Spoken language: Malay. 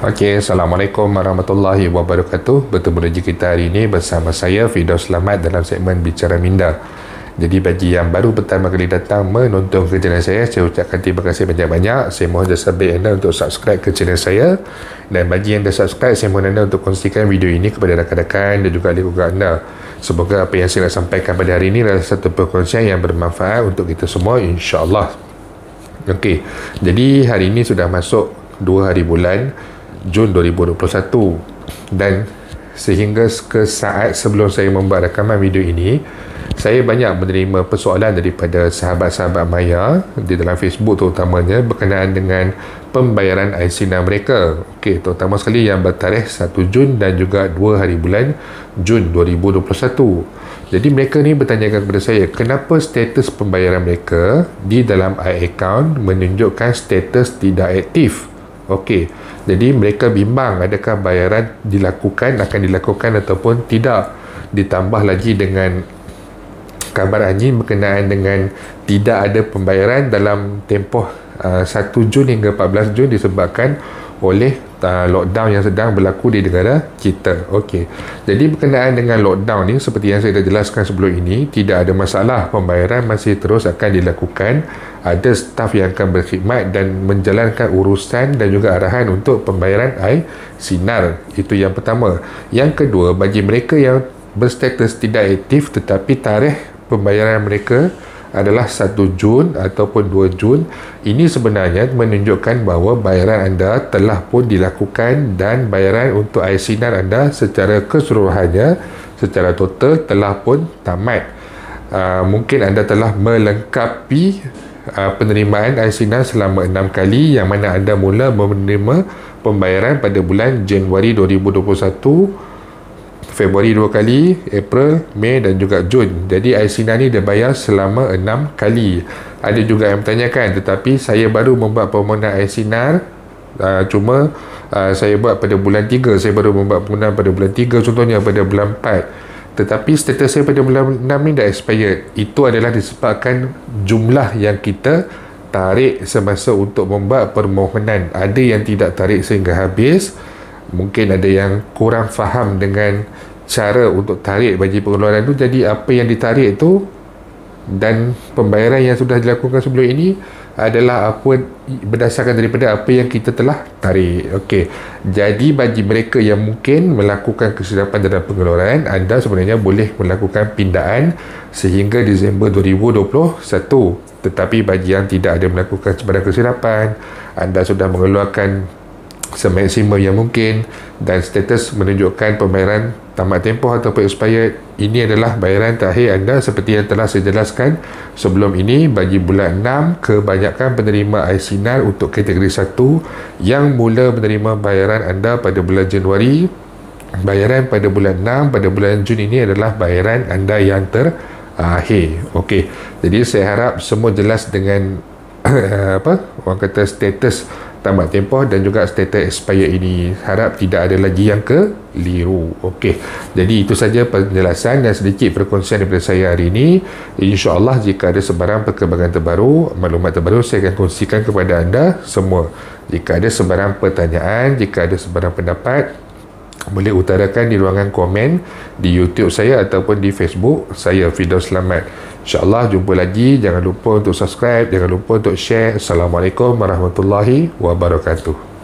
Okey, Assalamualaikum warahmatullahi wabarakatuh. Bertemu lagi kita hari ini bersama saya Firdaus Selamat dalam segmen Bicara Minda. Jadi bagi yang baru pertama kali datang menonton ke channel saya ucapkan terima kasih banyak-banyak. Saya mohon jasa baik anda untuk subscribe ke channel saya. Dan bagi yang dah subscribe, saya mohon anda untuk kongsikan video ini kepada rakan-rakan dan juga ahli keluarga anda. Semoga apa yang saya nak sampaikan pada hari ini adalah satu perkongsian yang bermanfaat untuk kita semua, insya-Allah. Okey, jadi hari ini sudah masuk 2 hari bulan Jun 2021 dan sehingga ke saat sebelum saya membuat rakaman video ini, saya banyak menerima persoalan daripada sahabat-sahabat Maya di dalam Facebook terutamanya berkenaan dengan pembayaran ICNA mereka. Okey, terutama sekali yang bertarikh 1 Jun dan juga 2 hari bulan Jun 2021. Jadi mereka ni bertanyakan kepada saya, kenapa status pembayaran mereka di dalam iAccount menunjukkan status tidak aktif? Okey, jadi mereka bimbang adakah bayaran akan dilakukan ataupun tidak. Ditambah lagi dengan kabar anjing berkenaan dengan tidak ada pembayaran dalam tempoh 1 Jun hingga 14 Jun disebabkan oleh lockdown yang sedang berlaku di negara kita. Okey, jadi berkenaan dengan lockdown ni, seperti yang saya dah jelaskan sebelum ini, tidak ada masalah, pembayaran masih terus akan dilakukan. Ada staf yang akan berkhidmat dan menjalankan urusan dan juga arahan untuk pembayaran sinar. Itu yang pertama. Yang kedua, bagi mereka yang berstatus tidak aktif tetapi tarikh pembayaran mereka adalah 1 Jun ataupun 2 Jun, ini sebenarnya menunjukkan bahawa bayaran anda telah pun dilakukan dan bayaran untuk sinar anda secara keseluruhannya, secara total telah pun tamat. Mungkin anda telah melengkapi penerimaan sinar selama 6 kali, yang mana anda mula menerima pembayaran pada bulan Januari 2021, Februari 2 kali, April, Mei dan juga Jun. Jadi sinar ni dia bayar selama 6 kali. Ada juga yang bertanyakan, tetapi saya baru membuat permohonan sinar, cuma saya buat pada bulan 3, saya baru membuat permohonan pada bulan 3 contohnya, pada bulan 4. Tetapi status saya pada bulan 6 ni dah expired. Itu adalah disebabkan jumlah yang kita tarik semasa untuk membuat permohonan. Ada yang tidak tarik sehingga habis. Mungkin ada yang kurang faham dengan cara untuk tarik bagi pengeluaran tu. Jadi apa yang ditarik tu dan pembayaran yang sudah dilakukan sebelum ini adalah apa berdasarkan daripada apa yang kita telah tarik. Okey, jadi bagi mereka yang mungkin melakukan kesilapan dalam pengeluaran, anda sebenarnya boleh melakukan pindaan sehingga Disember 2021. Tetapi bagi yang tidak ada melakukan sebarang kesilapan, anda sudah mengeluarkan semaksimal yang mungkin dan status menunjukkan pembayaran tamat tempoh ataupun expired, ini adalah bayaran terakhir anda seperti yang telah saya jelaskan sebelum ini. Bagi bulan 6, kebanyakan penerima sinar untuk kategori 1 yang mula menerima bayaran anda pada bulan Januari, bayaran pada bulan 6, pada bulan Jun ini adalah bayaran anda yang terakhir. Okey, jadi saya harap semua jelas dengan orang kata status tamat tempoh dan juga status expired ini. Harap tidak ada lagi yang keliru. Okey, jadi itu saja penjelasan dan sedikit perkongsian daripada saya hari ini. InsyaAllah jika ada sebarang perkembangan terbaru, maklumat terbaru, saya akan kongsikan kepada anda semua. Jika ada sebarang pertanyaan, jika ada sebarang pendapat, boleh utarakan di ruangan komen di YouTube saya ataupun di Facebook saya, Firdaus Selamat. InsyaAllah jumpa lagi. Jangan lupa untuk subscribe, jangan lupa untuk share. Assalamualaikum warahmatullahi wabarakatuh.